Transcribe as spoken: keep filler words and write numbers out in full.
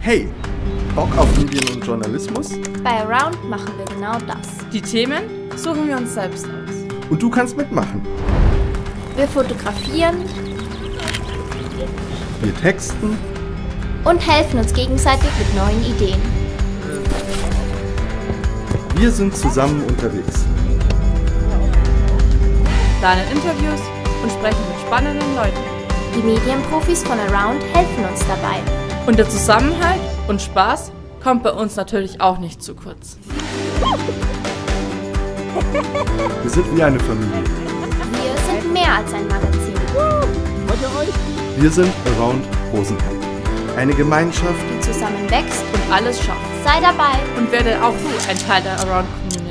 Hey, Bock auf Medien und Journalismus? Bei Around machen wir genau das. Die Themen suchen wir uns selbst aus. Und du kannst mitmachen. Wir fotografieren Wir texten und helfen uns gegenseitig mit neuen Ideen. Wir sind zusammen unterwegs. Planen Interviews und sprechen mit spannenden Leuten. Die Medienprofis von Around helfen uns dabei. Und der Zusammenhalt und Spaß kommt bei uns natürlich auch nicht zu kurz. Wir sind wie eine Familie. Wir sind mehr als ein Magazin. Wir sind Around Rosenheim. Eine Gemeinschaft, Die zusammen wächst. Und alles schafft. Sei dabei. Und werde auch du ein Teil der Around Community.